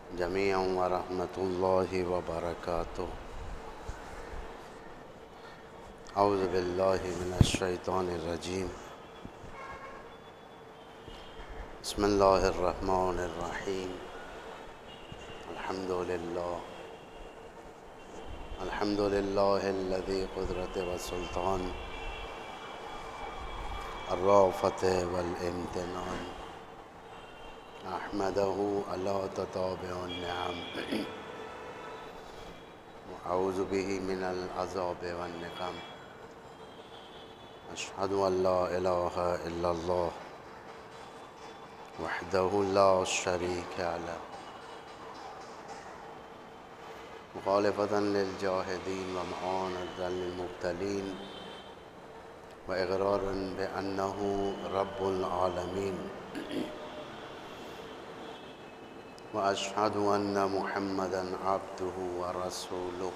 جميعا ورحمة الله وبركاته. أعوذ بالله من الشيطان الرجيم. بسم الله الرحمن الرحيم. الحمد لله الذي قدرة والسلطان الرأفة والامتنان أحمده على تتابع النعم وأعوذ به من العذاب والنقم. أشهد أن لا إله إلا الله وحده لا شريك له مخالفة للجاهدين ومعاندة للمبتلين وإقرارا بأنه رب العالمين. وأشهد أن محمدًا عبده ورسوله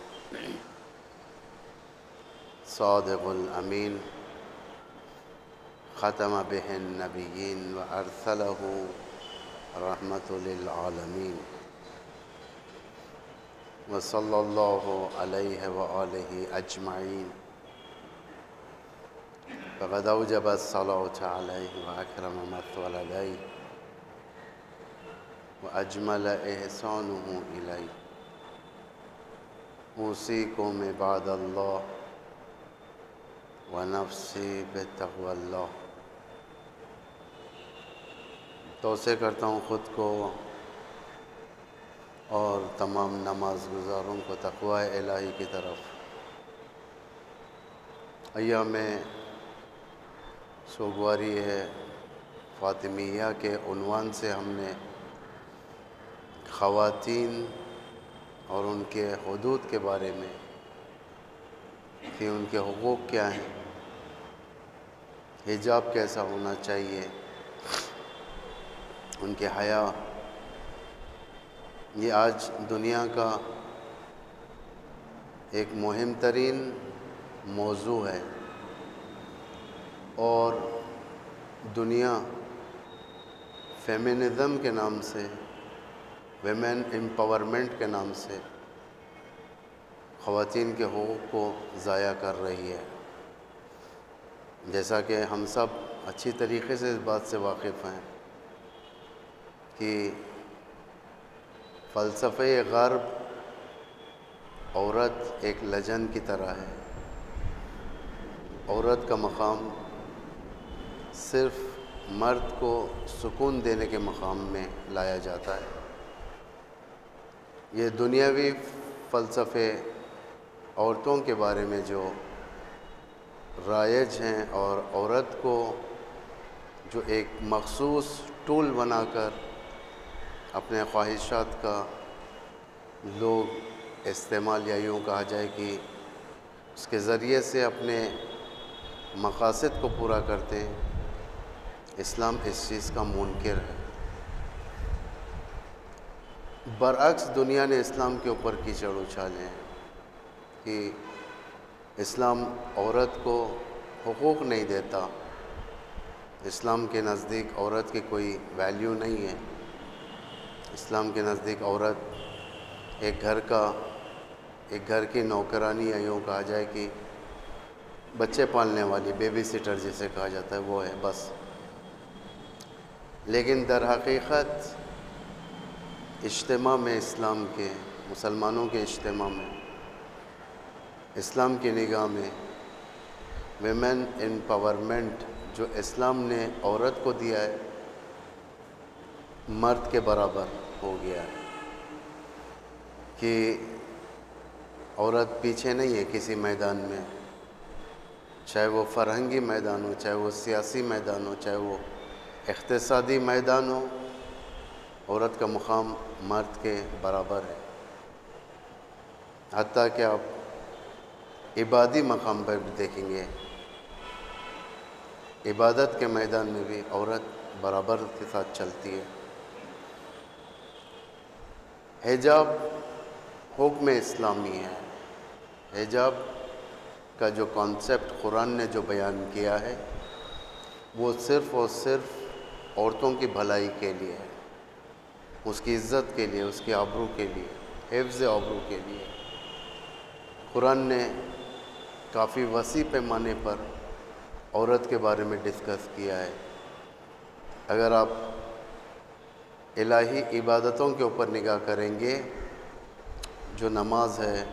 صادق الأمين ختم به النبيين وأرسله رحمة للعالمين. وصلى الله عليه وآله أجمعين. فقد أوجب الصلاة عليه وأكرم مثوى عليه وأجمل إحسانه إليه. أوصيكم عباد الله ونفسی بتقوی اللہ. توصیہ کرتا ہوں خود کو اور تمام نماز گزاروں کو تقوی الہی کی طرف. ایام سوگواری ہے فاطمیہ کے عنوان سے ہم نے خواتین اور ان کے حدود کے بارے میں کہ ان کے حقوق کیا ہیں، حجاب کیسا ہونا چاہیے، ان کے حیا، یہ آج دنیا کا ایک مہم ترین موضوع ہے. اور دنیا فیمنزم کے نام سے، ویمن امپاورمنٹ کے نام سے خواتین کے حقوق کو ضائع کر رہی ہے. جیسا کہ ہم سب اچھی طریقے سے اس بات سے واقف ہیں کہ فلسفہ غرب عورت ایک لجن کی طرح ہے. عورت کا مقام صرف مرد کو سکون دینے کے مقام میں لایا جاتا ہے. یہ دنیاوی فلسفے عورتوں کے بارے میں جو رائج ہیں اور عورت کو جو ایک مخصوص ٹول بنا کر اپنے خواہشات کا لوگ استعمال، یا یوں کہا جائے کہ اس کے ذریعے سے اپنے مقاصد کو پورا کرتے ہیں، اسلام اس چیز کا منکر ہے. برعکس دنیا نے اسلام کے اوپر کیچڑ اچھالے ہیں کہ اسلام عورت کو حقوق نہیں دیتا، اسلام کے نزدیک عورت کی کوئی ویلیو نہیں ہے. اسلام کے نزدیک عورت ایک گھر کی نوکرانی، یا یوں کہا جائے کہ بچے پالنے والی، بیبی سیٹر جسے کہا جاتا ہے، وہ ہے بس. لیکن در حقیقت اجتماع میں اسلام کے، مسلمانوں کے اجتماع میں، اسلام کی نگاہ میں ویمن امپاورمنٹ جو اسلام نے عورت کو دیا ہے، مرد کے برابر ہو گیا ہے کہ عورت پیچھے نہیں ہے کسی میدان میں، چاہے وہ فرہنگی میدان ہو، چاہے وہ سیاسی میدان ہو، چاہے وہ اقتصادی میدان ہو. عورت کا مقام مرد کے برابر ہے. حتیٰ کہ آپ عبادی مقام پر بھی دیکھیں گے، عبادت کے میدان میں بھی عورت برابر کے ساتھ چلتی ہے. حجاب حکم اسلامی ہے. حجاب کا جو کانسیپٹ قرآن نے جو بیان کیا ہے وہ صرف اور صرف عورتوں کی بھلائی کے لیے ہے. اس کی عزت کے لیے، اس کی آبرو کے لیے، حفظ آبرو کے لیے قرآن نے کافی وسیع پیمانے پر عورت کے بارے میں ڈسکس کیا ہے۔ اگر آپ الہی عبادتوں کے اوپر نگاہ کریں گے، جو نماز ہے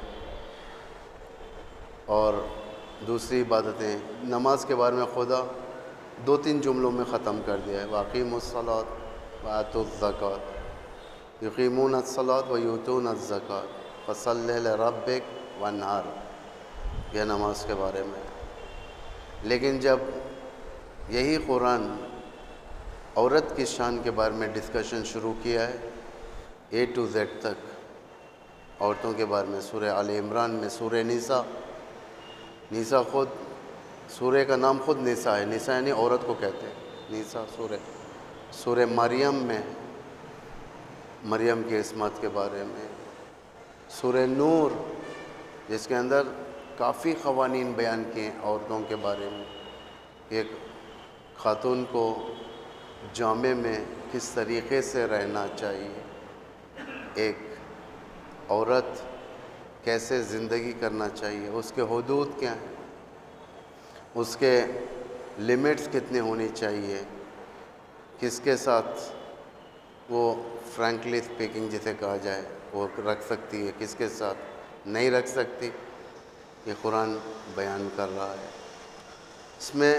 اور دوسری عبادتیں، نماز کے بارے میں خدا 2-3 جملوں میں ختم کر دیا ہے، وَأَقِیمُوا الصَّلَاةَ وَآتُوا الزَّکَاةَ یُقِیمُونَ الصَّلَاةَ وَیُؤْتُونَ الزَّکَاةَ فَصَلِّ لِرَبِّکَ وَانْحَرْ، یہ نماز کے بارے میں۔ لیکن جب یہی قرآن عورت کی شان کے بارے میں ڈسکشن شروع کیا ہے، A to Z تک عورتوں کے بارے میں، سورہ آل عمران میں، سورہ نساء خود، سورہ کا نام خود نساء ہے، نساء یعنی عورت کو کہتے ہیں، نساء سورہ مریم میں مریم کی عصمت کے بارے میں، سورہ نور جس کے اندر کافی قوانین بیان کیے ہیں عورتوں کے بارے میں، ایک خاتون کو جامع میں کس طریقے سے رہنا چاہیے، ایک عورت کیسے زندگی کرنا چاہیے، اس کے حدود کیا ہیں، اس کے لمٹس کتنے ہونی چاہیے، کس کے ساتھ وہ فرینکلی اسپیکنگ جسے کہا جائے وہ رکھ سکتی ہے، کس کے ساتھ نہیں رکھ سکتی، یہ قرآن بیان کر رہا ہے۔ اس میں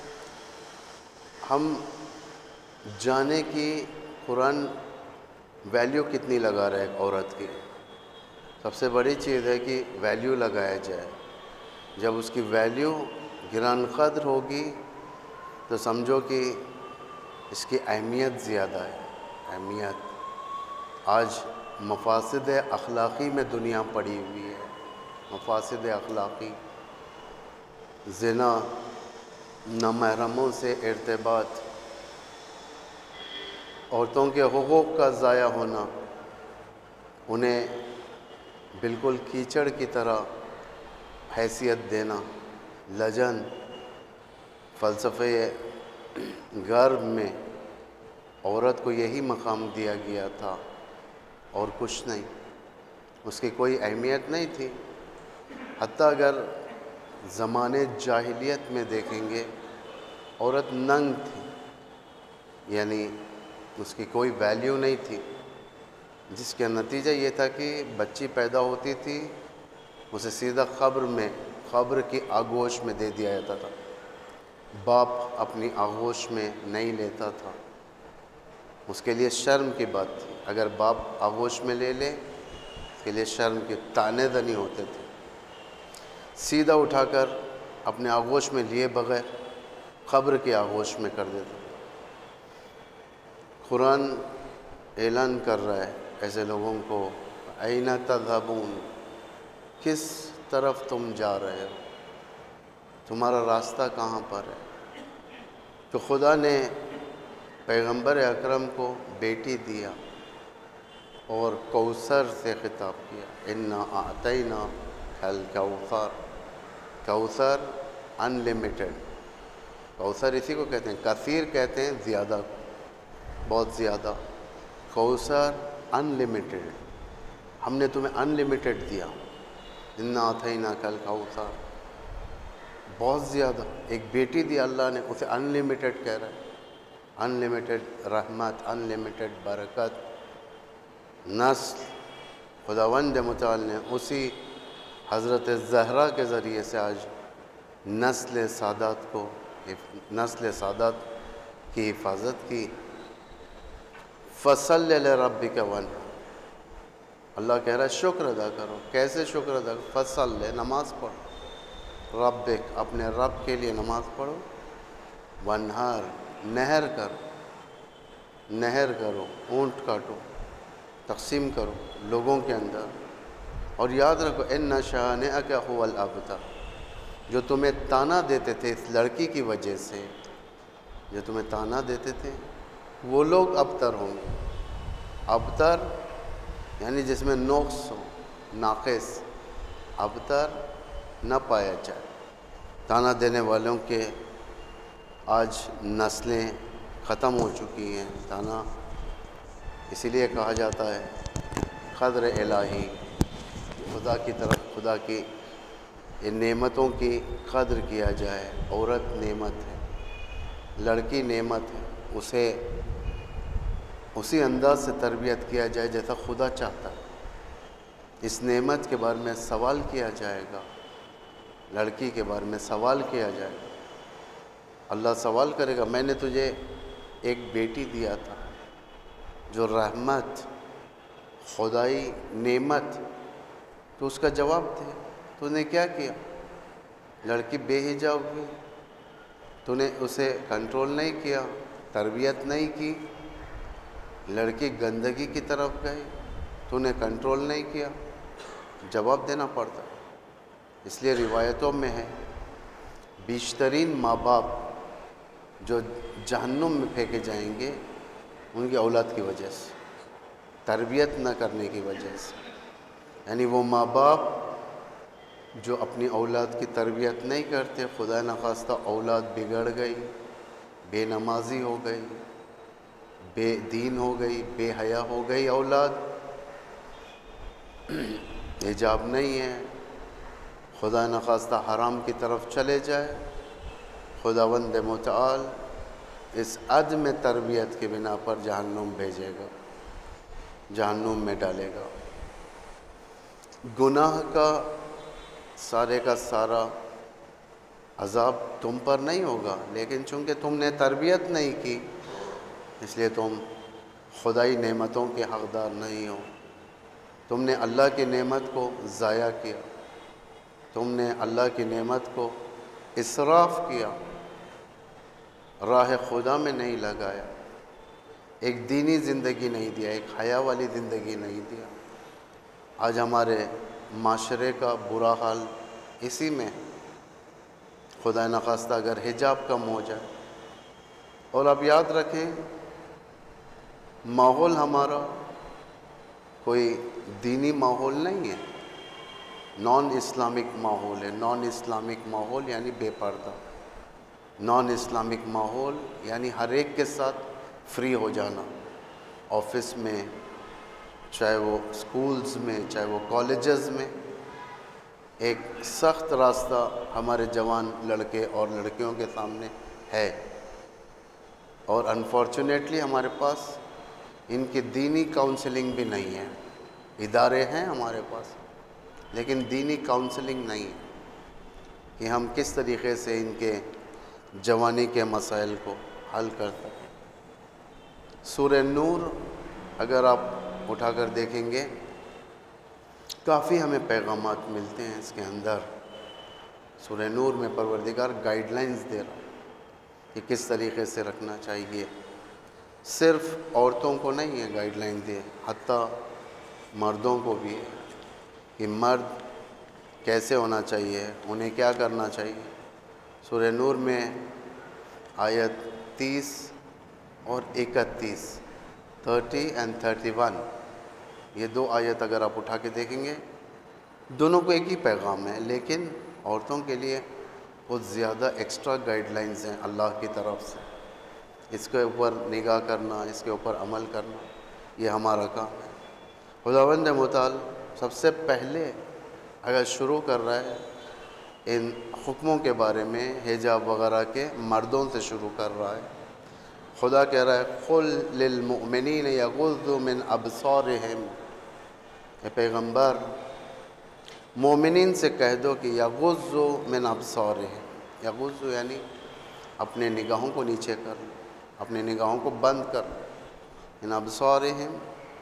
ہم جانے کی قرآن ویلیو کتنی لگا رہا ہے ایک عورت کی، سب سے بڑی چیز ہے کہ ویلیو لگایا جائے۔ جب اس کی ویلیو گران قدر ہوگی تو سمجھو کہ اس کی اہمیت زیادہ ہے۔ اہمیت آج مفاسد اخلاقی میں دنیا پڑی ہوئی ہے، مفاسد اخلاقی، زنا، نامحرموں سے ارتباط، عورتوں کے حقوق کا ضائع ہونا، انہیں بالکل کیچڑ کی طرح حیثیت دینا، لجن۔ فلسفے غرب میں عورت کو یہی مقام دیا گیا تھا اور کچھ نہیں، اس کی کوئی اہمیت نہیں تھی۔ حتیٰ اگر زمانے جاہلیت میں دیکھیں گے عورت ننگ تھی، یعنی اس کی کوئی ویلیو نہیں تھی، جس کا نتیجہ یہ تھا کہ بچی پیدا ہوتی تھی اسے سیدھا قبر کی آغوش میں دے دیا جاتا تھا، باپ اپنی آغوش میں نہیں لیتا تھا، اس کے لیے شرم کی بات تھی، اگر باپ آغوش میں لے لے اس کے لیے شرم کے طعنے زنی ہوتے تھے، سیدھا اٹھا کر اپنے آغوش میں لیے بغیر قبر کی آغوش میں کر دیتا تھا۔ قرآن اعلان کر رہا ہے ایسے لوگوں کو، اَیْنَ تَذْهَبُونَ، کس طرف تم جا رہے ہو، تمہارا راستہ کہاں پر ہے؟ تو خدا نے پیغمبر اکرم کو بیٹی دیا اور کوثر سے خطاب کیا، اِنَّا أَعْطَيْنَاكَ الْكَوْثَرَ، کوثر انلمیٹڈ، کوثر اسی کو کہتے ہیں، کثیر کہتے ہیں زیادہ، بہت زیادہ، کوثر انلمیٹڈ، ہم نے تمہیں انلمیٹڈ دیا، اِنَّا أَعْطَيْنَاكَ الْكَوْثَرَ، بہت زیادہ، ایک بیٹی دی اللہ نے، اسے انلمیٹڈ کہہ رہا ہے، انلمیٹڈ رحمت، انلمیٹڈ برکت، نسل خداوند متعال نے اسی حضرت زہرا کے ذریعے سے آج نسل سادات کی حفاظت کی۔ فَصَلِّ لِرَبِّكَ وَانْحَرْ، اللہ کہہ رہا ہے شکر ادا کرو، کیسے شکر ادا کرو؟ فَصَلِّ، نماز پڑھو، رَبِّكَ، اپنے رب کے لیے نماز پڑھو، وَانْحَرْ، نہر کرو، اونٹ کاٹو، تقسیم کرو لوگوں کے اندر، اور یاد رکھو اِنَّ شَانِئَكَ هُوَ الْأَبْتَرُ، جو تمہیں تانا دیتے تھے اس لڑکی کی وجہ سے، جو تمہیں تانا دیتے تھے وہ لوگ ابتر ہوں گے۔ ابتر یعنی جس میں نقص ہو، ناقص، ابتر نہ پایا جائے۔ تانا دینے والوں کے آج نسلیں ختم ہو چکی ہیں، تانا اسی لیے کہا جاتا ہے قدر الہی، خدا کی طرف، خدا کی ان نعمتوں کی قدر کیا جائے۔ عورت نعمت ہے، لڑکی نعمت ہے، اسے اسی انداز سے تربیت کیا جائے جیسا خدا چاہتا ہے۔ اس نعمت کے بارے میں سوال کیا جائے گا، لڑکی کے بارے میں سوال کیا جائے گا۔ اللہ سوال کرے گا، میں نے تجھے ایک بیٹی دیا تھا جو رحمت، خدائی نعمت، تو اس کا جواب دے، تو نے کیا کیا؟ لڑکی بے حجاب ہوئی، تو نے اسے کنٹرول نہیں کیا، تربیت نہیں کی۔ لڑکی گندگی کی طرف گئی، تو نے کنٹرول نہیں کیا، جواب دینا پڑتا۔ اس لیے روایتوں میں ہے بیشترین ماں باپ جو جہنم میں پھینکے جائیں گے ان کی اولاد کی وجہ سے، تربیت نہ کرنے کی وجہ سے۔ یعنی وہ ماں باپ جو اپنی اولاد کی تربیت نہیں کرتے، خدا نخواستہ اولاد بگڑ گئی، بے نمازی ہو گئی، بے دین ہو گئی، بے حیا ہو گئی، اولاد حجاب نہیں ہے، خدا نخواستہ حرام کی طرف چلے جائے، خداوند متعال اس عدم تربیت کی بنا پر جہنم بھیجے گا، جہنم میں ڈالے گا۔ گناہ کا سارے کا سارا عذاب تم پر نہیں ہوگا، لیکن چونکہ تم نے تربیت نہیں کی اس لیے تم خدائی نعمتوں کے حقدار نہیں ہو۔ تم نے اللہ کی نعمت کو ضائع کیا، تم نے اللہ کی نعمت کو اسراف کیا، راہ خدا میں نہیں لگایا، ایک دینی زندگی نہیں دیا، ایک حیا والی زندگی نہیں دیا۔ آج ہمارے معاشرے کا برا حال اسی میں، خدا نخواستہ اگر حجاب کم ہو جائے۔ اور اب یاد رکھیں ماحول ہمارا کوئی دینی ماحول نہیں ہے، نان اسلامک ماحول ہے۔ نان اسلامک ماحول یعنی بے پردہ، نان اسلامک ماحول یعنی ہر ایک کے ساتھ فری ہو جانا، آفس میں، چاہے وہ سکولز میں، چاہے وہ کالجز میں۔ ایک سخت راستہ ہمارے جوان لڑکے اور لڑکیوں کے سامنے ہے، اور انفارچونیٹلی ہمارے پاس ان کی دینی کاؤنسلنگ بھی نہیں ہے۔ ادارے ہیں ہمارے پاس لیکن دینی کاؤنسلنگ نہیں ہے کہ ہم کس طریقے سے ان کے جوانی کے مسائل کو حل کر سکیں۔ سورہ نور اگر آپ اٹھا کر دیکھیں گے کافی ہمیں پیغامات ملتے ہیں اس کے اندر۔ سورہ نور میں پروردگار گائیڈ لائنز دے رہا ہے کہ کس طریقے سے رکھنا چاہیے۔ صرف عورتوں کو نہیں ہے گائیڈ لائن دے، حتیٰ مردوں کو بھی ہے کہ مرد کیسے ہونا چاہیے، انہیں کیا کرنا چاہیے۔ سورہ نور میں آیت 30 اور 31، 30 and 31، یہ دو آیت اگر آپ اٹھا کے دیکھیں گے دونوں کو ایک ہی پیغام ہے، لیکن عورتوں کے لیے بہت زیادہ ایکسٹرا گائیڈ لائنز ہیں اللہ کی طرف سے۔ اس کے اوپر نگاہ کرنا، اس کے اوپر عمل کرنا، یہ ہمارا کام ہے۔ خداوند متعال سب سے پہلے اگر شروع کر رہا ہے ان حکموں کے بارے میں، حجاب وغیرہ کے، مردوں سے شروع کر رہا ہے۔ خدا کہہ رہا ہے قُل لِلْمُؤْمِنِينَ يَغُضُّوا مِنْ أَبْصَارِهِمْ، اے پیغمبر مومنین سے کہہ دو کہ یغضوا من ابصارہم، یغضوا یعنی اپنے نگاہوں کو نیچے کر لو، اپنے نگاہوں کو بند کر لو، من ابصارہم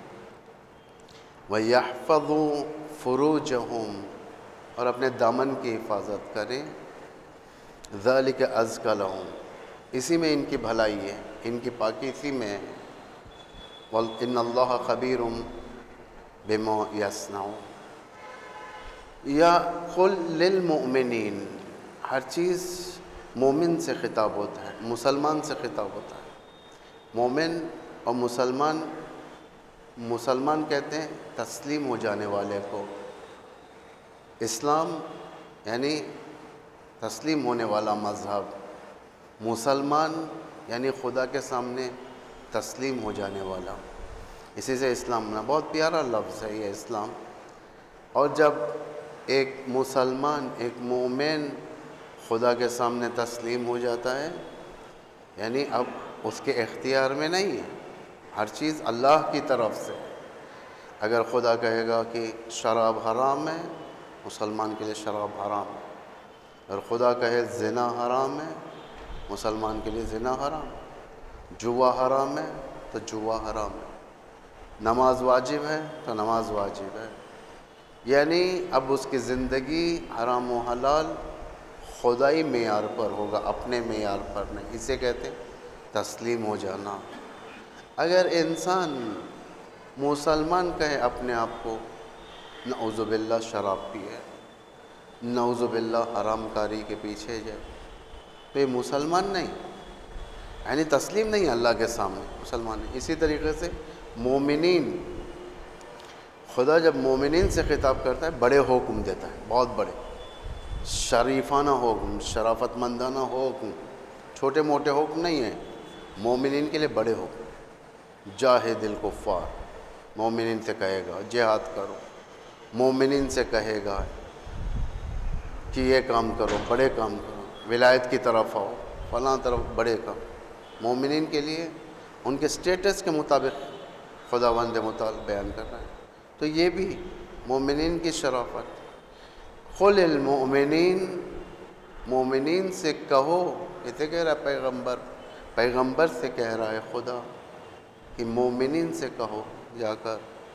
وَيَحْفَظُوا فُرُوجَهُمْ، اور اپنے دامن کی حفاظت کریں، ذَلِكَ أَزْكَىٰ لَهُمْ، اسی میں ان کی بھلائی ہے، ان کی پاکی اسی میں ہے۔ وَإِنَّ اللَّهَ خَبِيرٌ بِمَا يَصْنَعُونَ۔ یا قُل لِلْمُؤْمِنِينَ، ہر چیز مومن سے خطاب ہوتا ہے، مسلمان سے خطاب ہوتا ہے۔ مومن اور مسلمان، مسلمان کہتے ہیں تسلیم ہو جانے والے کو، اسلام یعنی تسلیم ہونے والا مذہب، مسلمان یعنی خدا کے سامنے تسلیم ہو جانے والا۔ اسی سے اسلام بنا. بہت پیارا لفظ ہے یہ اسلام. اور جب ایک مسلمان، ایک مومن خدا کے سامنے تسلیم ہو جاتا ہے، یعنی اب اس کے اختیار میں نہیں ہے، ہر چیز اللہ کی طرف سے. اگر خدا کہے گا کہ شراب حرام ہے، مسلمان کے لیے شراب حرام ہے. اور خدا کہے زنا حرام ہے، مسلمان کے لیے زنا حرام ہے. جوا حرام ہے تو جوا حرام ہے. نماز واجب ہے تو نماز واجب ہے. یعنی اب اس کی زندگی حرام و حلال خدائی معیار پر ہوگا، اپنے معیار پر نہیں. اسے کہتے ہیں تسلیم ہو جانا. اگر انسان مسلمان کہے اپنے آپ کو، نعوذ باللہ شراب پیے، نعوذ باللہ حرام کاری کے پیچھے جائے، تو یہ مسلمان نہیں، یعنی تسلیم نہیں اللہ کے سامنے، مسلمان نہیں. اسی طریقے سے مومنین، خدا جب مومنین سے خطاب کرتا ہے بڑے حکم دیتا ہے، بہت بڑے شریفانہ حکم، شرافت مندانہ حکم، چھوٹے موٹے حکم نہیں ہیں. مومنین کے لیے بڑے حکم. جاہد الکفار، مومنین سے کہے گا جہاد کرو. مومنین سے کہے گا کہ یہ کام کرو، بڑے کام کرو، ولایت کی طرف آؤ، فلاں طرف بڑے کام. مومنین کے لیے ان کے سٹیٹس کے مطابق خداوند متعال بیان کر رہا ہے. تو یہ بھی مومنین کی شرافت. قل المؤمنین، مومنین سے کہو، کہتے کہہ رہا ہے پیغمبر سے کہہ رہا ہے خدا کہ مومنین سے کہو جا کر،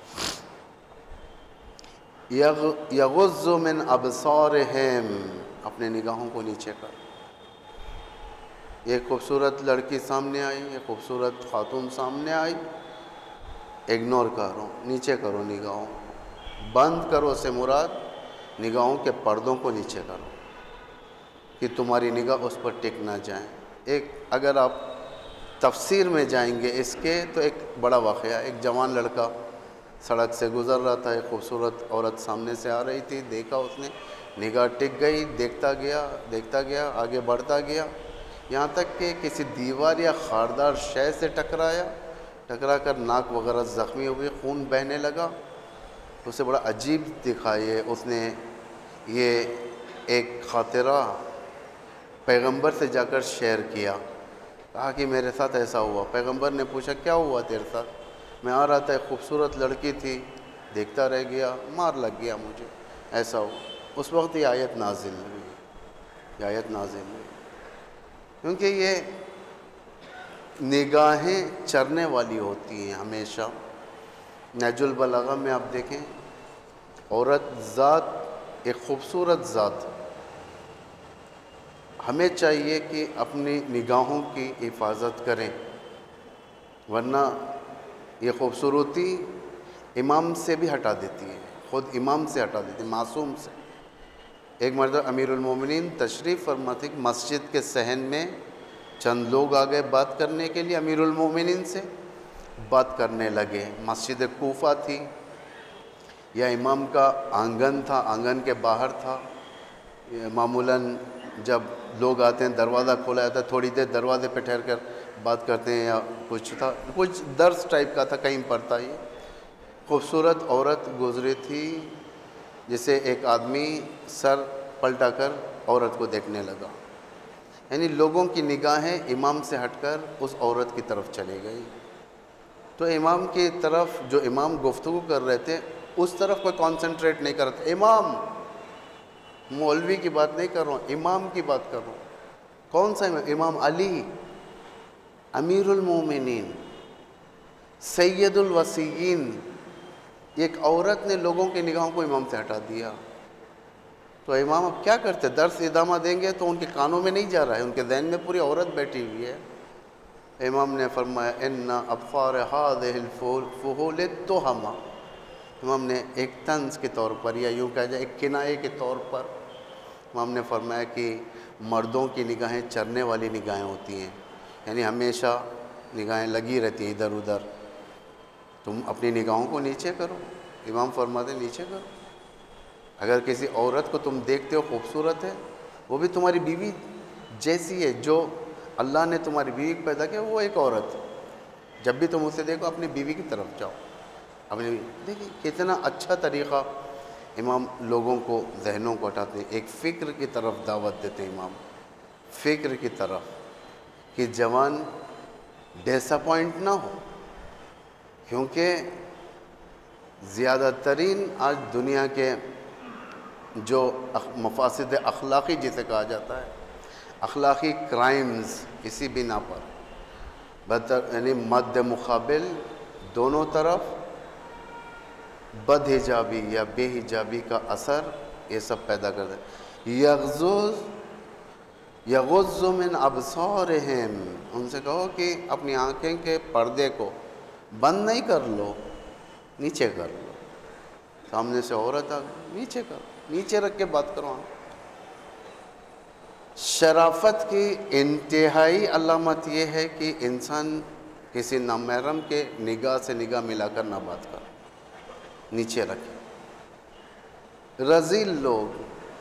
یغض من ابصارہم، اپنے نگاہوں کو نیچے کر. ایک خوبصورت لڑکی سامنے آئی، ایک خوبصورت خاتون سامنے آئی، اگنور کرو، نیچے کرو نگاہوں، بند کرو سے مراد نگاہوں کے پردوں کو نیچے کرو کہ تمہاری نگاہ اس پر ٹک نہ جائیں. ایک اگر آپ تفسیر میں جائیں گے اس کے تو ایک بڑا واقعہ، ایک جوان لڑکا سڑک سے گزر رہا تھا، ایک خوبصورت عورت سامنے سے آ رہی تھی، دیکھا اس نے، نگاہ ٹک گئی، دیکھتا گیا، آگے بڑھتا گیا، یہاں تک کہ کسی دیوار یا خاردار شے سے ٹکرا کر ناک وغیرہ زخمی ہوئی، خون بہنے لگا. اسے بڑا عجیب دکھائی. اس نے یہ ایک خاطرہ پیغمبر سے جا کر شیئر کیا، کہا کہ میرے ساتھ ایسا ہوا. پیغمبر نے پوچھا کیا ہوا تیرے ساتھ؟ میں آ رہا تھا، ایک خوبصورت لڑکی تھی، دیکھتا رہ گیا، مار لگ گیا مجھے، ایسا ہوا. اس وقت یہ آیت نازل ہوئی، کیونکہ یہ نگاہیں چرنے والی ہوتی ہیں ہمیشہ. نہج البلاغہ میں آپ دیکھیں، عورت ذات ایک خوبصورت ذات، ہمیں چاہیے کہ اپنی نگاہوں کی حفاظت کریں، ورنہ یہ خوبصورتی امام سے بھی ہٹا دیتی ہے، خود امام سے ہٹا دیتی ہے، معصوم سے. ایک مرتبہ امیر المومنین تشریف فرما تھے کہ مسجد کے صحن میں چند لوگ آ گئے بات کرنے کے لیے، امیر المومنین سے بات کرنے لگے. مسجد کوفہ تھی، یا امام کا آنگن تھا، آنگن کے باہر تھا. معمولاً جب لوگ آتے ہیں دروازہ کھولا جاتا ہے، تھوڑی دیر دروازے پہ ٹھہر کر بات کرتے ہیں، یا کچھ درس ٹائپ کا تھا، کہیں پڑھتا. یہ خوبصورت عورت گزری تھی، جسے ایک آدمی سر پلٹا کر عورت کو دیکھنے لگا. یعنی لوگوں کی نگاہیں امام سے ہٹ کر اس عورت کی طرف چلی گئی. تو امام کی طرف، جو امام گفتگو کر رہے تھے اس طرف کوئی کانسنٹریٹ نہیں کر رہا تھا. امام، مولوی کی بات نہیں کر رہا ہوں، امام کی بات کر رہا ہوں. کون سا امام؟ امام علی، امیر المومنین، سید الوصیین. ایک عورت نے لوگوں کی نگاہوں کو امام سے ہٹا دیا. تو امام اب کیا کرتے؟ درس ادامہ دیں گے تو ان کے کانوں میں نہیں جا رہا ہے، ان کے ذہن میں پوری عورت بیٹھی ہوئی ہے. امام نے فرمایا ان ابصار هذه الفحول التهمہ. امام نے ایک طنز کے طور پر، یا یوں کہا جائے ایک کنایے کے طور پر، امام نے فرمایا کہ مردوں کی نگاہیں چرنے والی نگاہیں ہوتی ہیں، یعنی ہمیشہ نگاہیں لگی رہتی ہیں ادھر ادھر. تم اپنی نگاہوں کو نیچے کرو. امام فرماتے ہیں نیچے کرو. اگر کسی عورت کو تم دیکھتے ہو خوبصورت ہے، وہ بھی تمہاری بیوی جیسی ہے، جو اللہ نے تمہاری بیوی پیدا کیا وہ ایک عورت ہے. جب بھی تم اسے دیکھو اپنی بیوی کی طرف جاؤ. اپنی دیکھیں کتنا اچھا طریقہ امام لوگوں کو ذہنوں کو ہٹاتے ہیں، ایک فکر کی طرف دعوت دیتے ہیں امام، فکر کی طرف کہ جوان ڈس اپوائنٹ نہ ہو، کیونکہ زیادہ ترین آج دنیا کے جو مفاسد اخلاقی جسے کہا جاتا ہے، اخلاقی کرائمز، اسی بنا پر یعنی مد مقابل دونوں طرف بد حجابی یا بے حجابی کا اثر یہ سب پیدا کرتا ہے۔ یغض من ابصارہم، ان سے کہو کہ اپنی آنکھیں کے پردے کو بند نہیں کر لو، نیچے کر لو۔ سامنے سے عورت آ گئی، نیچے کرو، نیچے رکھ کے بات کرو۔ شرافت کی انتہائی علامت یہ ہے کہ انسان کسی نامحرم کے نگاہ سے نگاہ ملا کر نہ بات کرے، نیچے رکھے۔ رذیل لوگ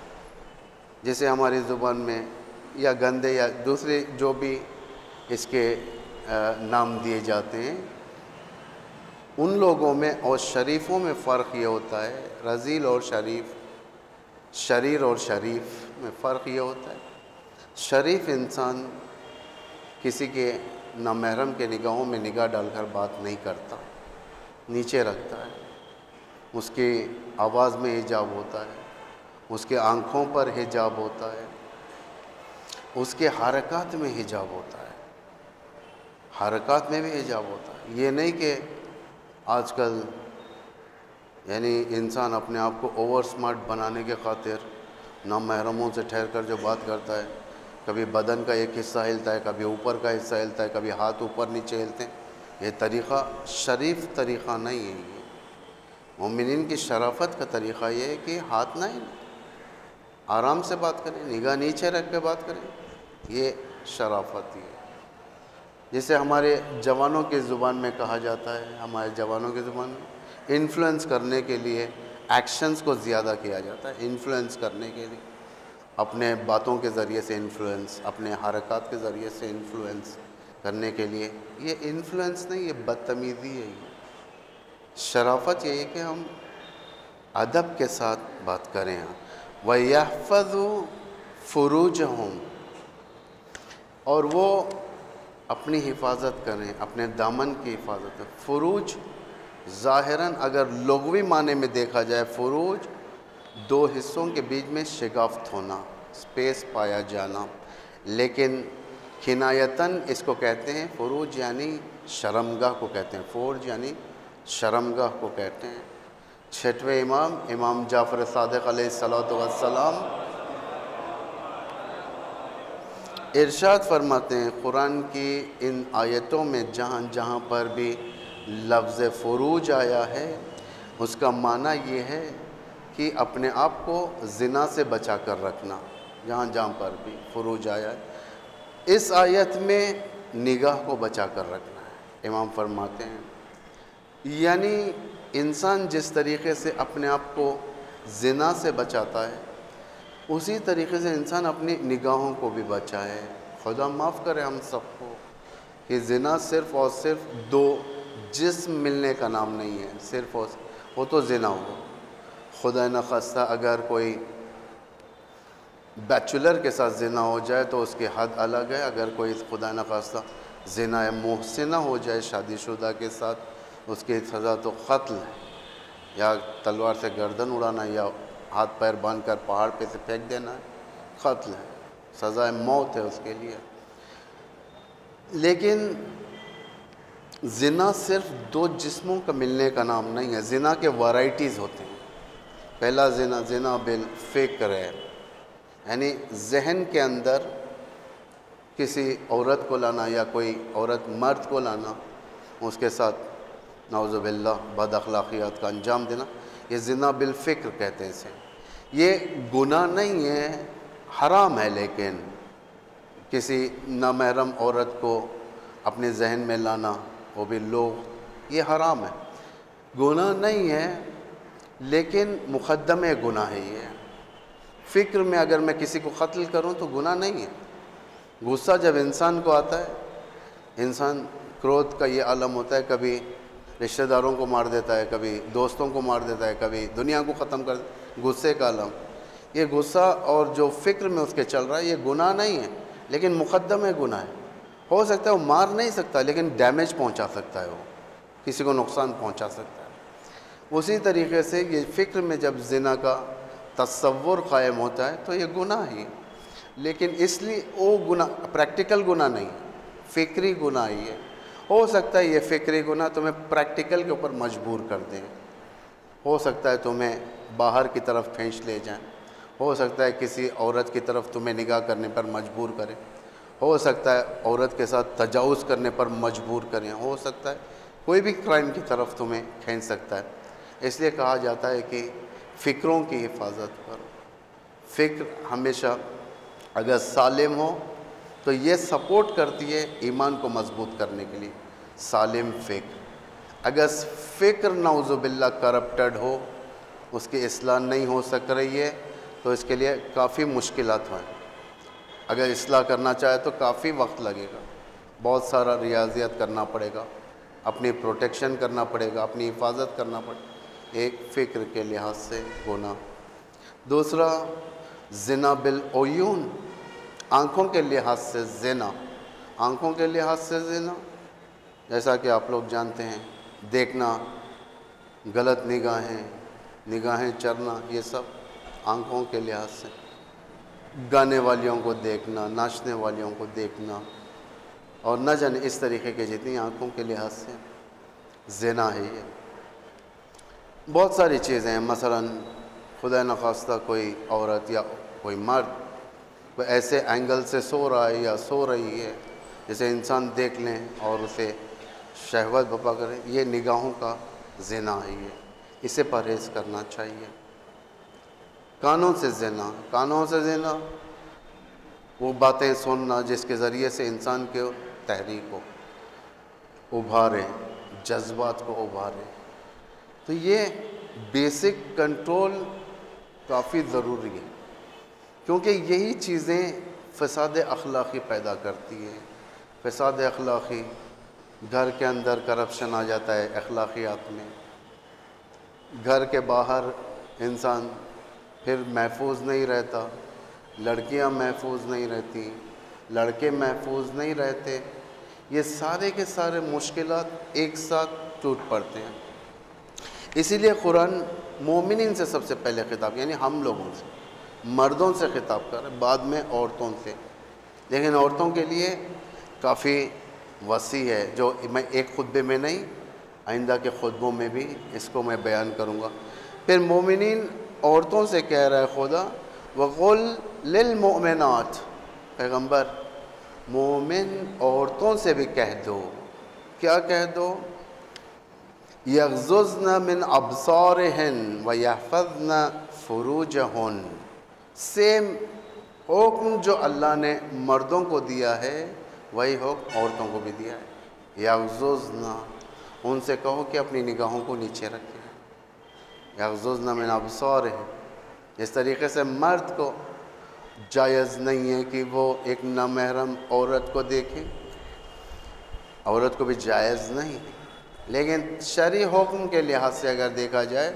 جیسے ہماری زبان میں یا گندے یا دوسرے جو بھی اس کے نام دیے جاتے ہیں، ان لوگوں میں اور شریفوں میں فرق یہ ہوتا ہے، رذیل اور شریف، شریر اور شریف میں فرق یہ ہوتا ہے۔ شریف انسان کسی کے نامحرم کے نگاہوں میں نگاہ ڈال کر بات نہیں کرتا، نیچے رکھتا ہے، اس کی آواز میں حجاب ہوتا ہے، اس کے آنکھوں پر حجاب ہوتا ہے، اس کے حرکات میں حجاب ہوتا ہے، حرکات میں بھی حجاب ہوتا ہے۔ یہ نہیں کہ آج کل یعنی انسان اپنے آپ کو اوور سمارٹ بنانے کے خاطر نامحرموں سے ٹھہر کر جو بات کرتا ہے، کبھی بدن کا ایک حصہ ہلتا ہے، کبھی اوپر کا حصہ ہلتا ہے، کبھی ہاتھ اوپر نیچے ہلتے ہیں، یہ طریقہ شریف طریقہ نہیں ہے۔ یہ مومنین کی شرافت کا طریقہ یہ ہے کہ ہاتھ نہ ہلائیں، آرام سے بات کریں، نگاہ نیچے رکھ کے بات کریں، یہ شرافت ہی ہے۔ جسے ہمارے جوانوں کی زبان میں کہا جاتا ہے، ہمارے جوانوں کی زبان میں انفلوئنس کرنے کے لیے ایکشنز کو زیادہ کیا جاتا ہے، انفلوئنس کرنے کے لیے، اپنے باتوں کے ذریعے سے انفلوئنس، اپنے حرکات کے ذریعے سے انفلوئنس کرنے کے لیے۔ یہ انفلوئنس نہیں، یہ بدتمیزی ہے۔ یہ شرافت یہ ہے کہ ہم ادب کے ساتھ بات کریں۔ وَيَحْفَظُوا فُرُوجَهُمْ، اور وہ اپنی حفاظت کریں، اپنے دامن کی حفاظت کریں۔ فروج ظاہراً اگر لغوی معنی میں دیکھا جائے، فروج دو حصوں کے بیچ میں شگافت ہونا، سپیس پایا جانا، لیکن کنایتاً اس کو کہتے ہیں فروج یعنی شرمگاہ کو کہتے ہیں، فورج یعنی شرمگاہ کو کہتے ہیں۔ چھٹویں امام، امام جعفر صادق علیہ السلام ارشاد فرماتے ہیں، قرآن کی ان آیتوں میں جہاں جہاں پر بھی لفظ فروج آیا ہے، اس کا معنی یہ ہے کہ اپنے آپ کو زنا سے بچا کر رکھنا۔ جہاں جہاں پر بھی فروج آیا ہے، اس آیت میں نگاہ کو بچا کر رکھنا ہے۔ امام فرماتے ہیں یعنی انسان جس طریقے سے اپنے آپ کو زنا سے بچاتا ہے، اسی طریقے سے انسان اپنی نگاہوں کو بھی بچائے۔ خدا معاف کرے ہم سب کو کہ زنا صرف اور صرف دو جسم ملنے کا نام نہیں ہے، صرف اور وہ تو زنا ہو۔ خدا نخواستہ اگر کوئی بیچولر کے ساتھ زنا ہو جائے تو اس کی حد الگ ہے، اگر کوئی خدا نخواستہ زنا محسنہ ہو جائے شادی شدہ کے ساتھ، اس کی سزا تو قتل ہے، یا تلوار سے گردن اڑانا، یا ہاتھ پیر باندھ کر پہاڑ پہ سے پھینک دینا ہے، قتل ہے، سزائے موت ہے اس کے لیے۔ لیکن زنا صرف دو جسموں کا ملنے کا نام نہیں ہے، زنا کے ورائٹیز ہوتے ہیں۔ پہلا زنا، زنا بالفکر ہے، یعنی ذہن کے اندر کسی عورت کو لانا یا کوئی عورت مرد کو لانا، اس کے ساتھ نعوذ باللہ بد اخلاقیات کا انجام دینا، یہ زنا بالفکر کہتے ہیں اسے۔ یہ گناہ نہیں ہے، حرام ہے، لیکن کسی نامحرم عورت کو اپنے ذہن میں لانا، وہ بھی لوگ، یہ حرام ہے، گناہ نہیں ہے، لیکن مقدمہ گناہ ہے۔ یہ فکر میں اگر میں کسی کو قتل کروں تو گناہ نہیں ہے۔ غصہ جب انسان کو آتا ہے، انسان کرودھ کا یہ عالم ہوتا ہے، کبھی رشتہ داروں کو مار دیتا ہے، کبھی دوستوں کو مار دیتا ہے، کبھی دنیا کو ختم کر غصے کا عالم۔ یہ غصہ اور جو فکر میں اس کے چل رہا ہے یہ گناہ نہیں ہے، لیکن مقدم ہے گناہ ہے۔ ہو سکتا ہے وہ مار نہیں سکتا لیکن ڈیمیج پہنچا سکتا ہے، وہ کسی کو نقصان پہنچا سکتا ہے۔ اسی طریقے سے یہ فکر میں جب زنا کا تصور قائم ہوتا ہے تو یہ گناہ ہی ہے، لیکن اس لیے وہ گناہ پریکٹیکل گناہ نہیں، فکری گناہ ہی ہے۔ ہو سکتا ہے یہ فکری گناہ تمہیں پریکٹیکل کے اوپر مجبور کر دیں، ہو سکتا ہے تمہیں باہر کی طرف کھینچ لے جائیں، ہو سکتا ہے کسی عورت کی طرف تمہیں نگاہ کرنے پر مجبور کریں، ہو سکتا ہے عورت کے ساتھ تجاوز کرنے پر مجبور کریں، ہو سکتا ہے کوئی بھی کرائم کی طرف تمہیں کھینچ سکتا ہے۔ اس لیے کہا جاتا ہے کہ فکروں کی حفاظت کرو۔ فکر ہمیشہ اگر سالم ہو تو یہ سپورٹ کرتی ہے ایمان کو مضبوط کرنے کے لیے، سالم فکر۔ اگر فکر نعوذ باللہ کرپٹڈ ہو، اس کی اصلاح نہیں ہو سک رہی ہے تو اس کے لیے کافی مشکلات ہیں۔ اگر اصلاح کرنا چاہے تو کافی وقت لگے گا، بہت سارا ریاضیات کرنا پڑے گا، اپنی پروٹیکشن کرنا پڑے گا، اپنی حفاظت کرنا پڑے گا۔ ایک فکر کے لحاظ سے گناہ۔ دوسرا زنا بالعیون، آنکھوں کے لحاظ سے زنا، آنکھوں کے لحاظ سے زنا، جیسا کہ آپ لوگ جانتے ہیں، دیکھنا، غلط نگاہیں چرنا، یہ سب آنکھوں کے لحاظ سے۔ گانے والیوں کو دیکھنا، ناچنے والیوں کو دیکھنا، اور نہ جانے اس طریقے کے جتنی آنکھوں کے لحاظ سے زنا ہے۔ یہ بہت ساری چیزیں ہیں، مثلا خدا نخواستہ کوئی عورت یا کوئی مرد کوئی ایسے اینگل سے سو رہا ہے یا سو رہی ہے جسے انسان دیکھ لیں اور اسے شہوت بپا کرے، یہ نگاہوں کا زنا ہے، یہ اسے پرہیز کرنا چاہیے۔ کانوں سے زنا، وہ باتیں سننا جس کے ذریعے سے انسان کے تحریک ہو، ابھارے، جذبات کو ابھارے۔ تو یہ بیسک کنٹرول کافی ضروری ہے، کیونکہ یہی چیزیں فساد اخلاقی پیدا کرتی ہیں۔ فساد اخلاقی، گھر کے اندر کرپشن آ جاتا ہے اخلاقیات میں، گھر کے باہر انسان پھر محفوظ نہیں رہتا، لڑکیاں محفوظ نہیں رہتی، لڑکے محفوظ نہیں رہتے، یہ سارے کے سارے مشکلات ایک ساتھ ٹوٹ پڑتے ہیں۔ اسی لیے قرآن مومنین سے سب سے پہلے خطاب، یعنی ہم لوگوں سے، مردوں سے خطاب کر رہے، بعد میں عورتوں سے، لیکن عورتوں کے لیے کافی وسیع ہے، جو میں ایک خطبے میں نہیں، آئندہ کے خطبوں میں بھی اس کو میں بیان کروں گا۔ پھر مومنین عورتوں سے کہہ رہا ہے خدا، وَقُلْ لِلْمُؤْمِنَاتِ، پیغمبر مومن عورتوں سے بھی کہہ دو، کیا کہہ دو؟ یغضضن من ابصارہن ویحفظن فروجہن، سیم حکم جو اللہ نے مردوں کو دیا ہے وہی حکم عورتوں کو بھی دیا ہے۔ یغضضن، ان سے کہو کہ اپنی نگاہوں کو نیچے رکھیں۔ یغضضن من ابصارہن، اس طریقے سے مرد کو جائز نہیں ہے کہ وہ ایک نامحرم عورت کو دیکھے، عورت کو بھی جائز نہیں، لیکن شرعی حکم کے لحاظ سے اگر دیکھا جائے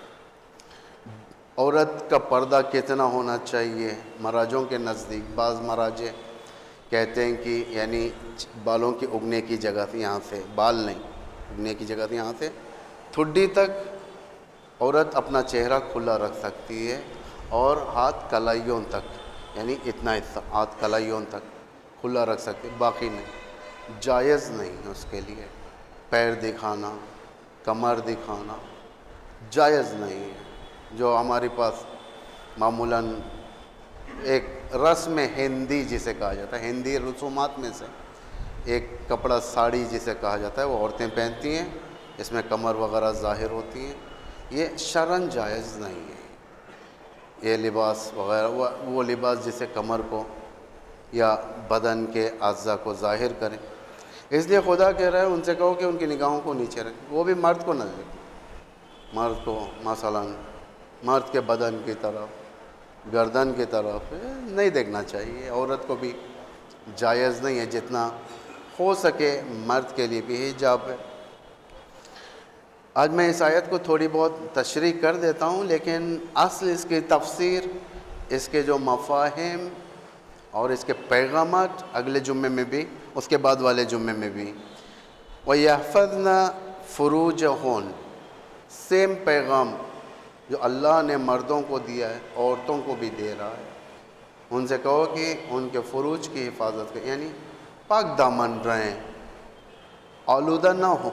عورت کا پردہ کتنا ہونا چاہیے مراجعوں کے نزدیک، بعض مراجع کہتے ہیں کہ یعنی بالوں کی اگنے کی جگہ تھی، یہاں سے بال نہیں، اگنے کی جگہ تھی یہاں سے ٹھڈی تک عورت اپنا چہرہ کھلا رکھ سکتی ہے، اور ہاتھ کلائیوں تک، یعنی اتنا حصہ ہاتھ کلائیوں تک کھلا رکھ سکتی ہے، باقی نہیں، جائز نہیں ہے اس کے لیے۔ پیر دکھانا، کمر دکھانا جائز نہیں ہے۔ جو ہمارے پاس معمولاً ایک رسم ہندی جسے کہا جاتا ہے، ہندی رسومات میں سے ایک کپڑا ساڑی جسے کہا جاتا ہے، وہ عورتیں پہنتی ہیں، اس میں کمر وغیرہ ظاہر ہوتی ہیں، یہ شرعاً جائز نہیں ہے۔ یہ لباس وغیرہ وہ لباس جسے کمر کو یا بدن کے اعضاء کو ظاہر کرے، اس لیے خدا کہہ رہا ہے ان سے کہو کہ ان کی نگاہوں کو نیچے رکھیں، وہ بھی مرد کو نہ دیکھیں، مرد کو مثلا مرد کے بدن کی طرف، گردن کی طرف نہیں دیکھنا چاہیے، عورت کو بھی جائز نہیں ہے، جتنا ہو سکے مرد کے لیے بھی حجاب ہے۔ آج میں اس آیت کو تھوڑی بہت تشریح کر دیتا ہوں، لیکن اصل اس کی تفسیر، اس کے جو مفاہیم اور اس کے پیغامات اگلے جمعے میں بھی، اس کے بعد والے جمعے میں بھی، وَيَحْفَظْنَ فُرُوجَهُنَّ، سیم پیغام جو اللہ نے مردوں کو دیا ہے عورتوں کو بھی دے رہا ہے۔ ان سے کہو کہ ان کے فروج کی حفاظت کریں، یعنی پاک دامن رہیں، آلودہ نہ ہو۔